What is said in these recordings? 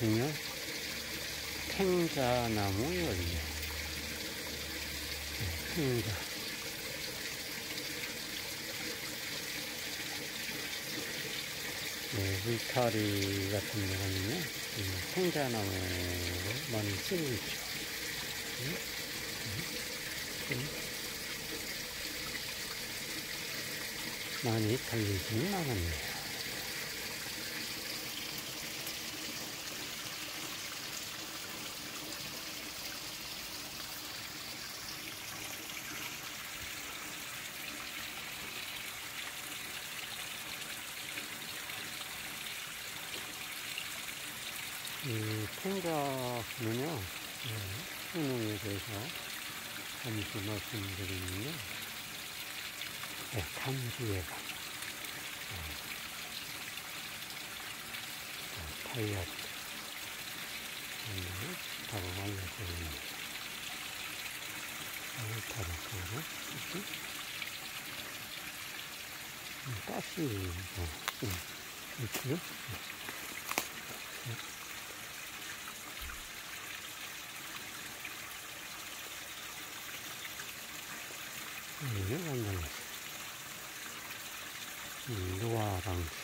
보시면 탱자나무 열매. 탱자. 울타리 같은 경우는요, 탱자나무를 많이 쓰고 있죠. 많이 달리지는 않았네요. 이 탱자는요, 효능에 대해서 잠시 말씀드리면요, 감기 예방, 다이어트, 바로 알려드립니다. 알타를 끄고, 가스, 이렇게요. 이게 완전히 노화 방지,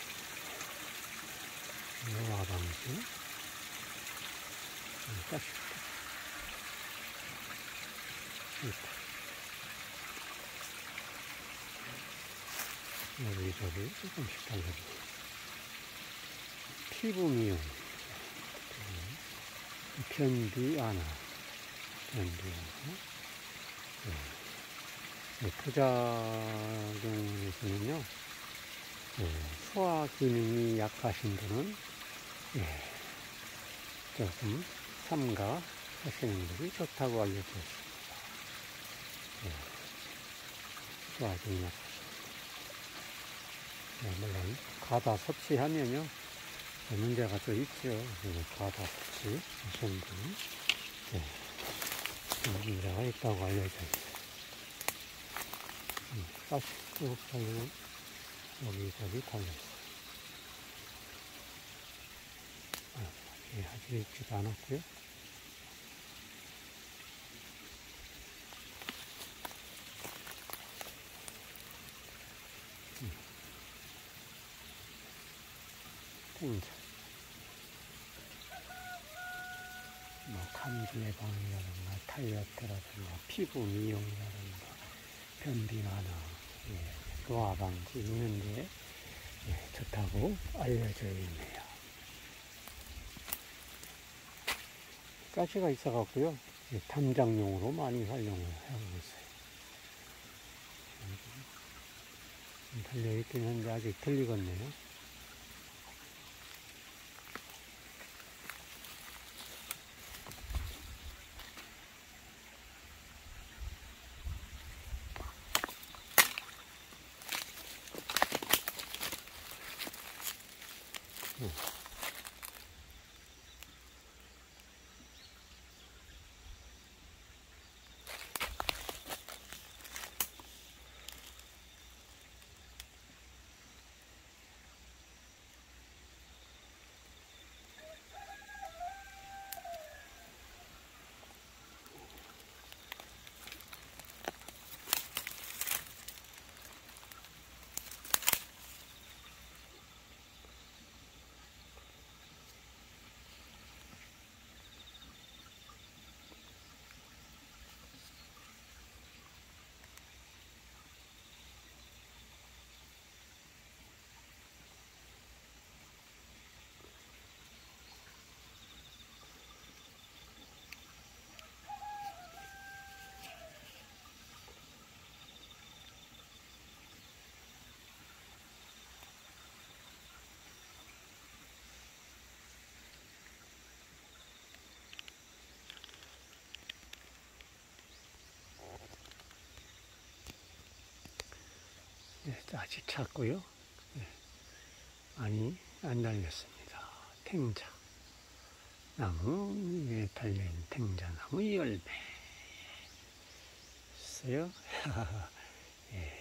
가스, 여기저기 조금씩 달려줍니다. 피부 미용, 변비안화, 부작용에서는요, 소화 기능이 약하신 분은 조금 삼가하시는 것이 좋다고 알려졌습니다. 소화 기능이 약하신 분. 물론 과다 섭취하면요, 문제가 또 있죠. 과다 섭취 하시는 분은 문제가 있다고 알려져 있어요. 가스 쭉 달리면 여기저기 달려있어요. 아직 익지도 않았고요. 탱자. 감기 예방이라든가, 다이어트라든가, 피부 미용이라든가, 변비 완화, 노화 방지 이런데 좋다고 알려져 있네요. 가시가 있어갖고요, 담장용으로 많이 활용을 하고 있어요. 달려있긴 한데 아직 들리겠네요. 아직 찼고요. 많이 안 달렸습니다. 탱자 나무에 달린 탱자나무 열매 있어요. 예.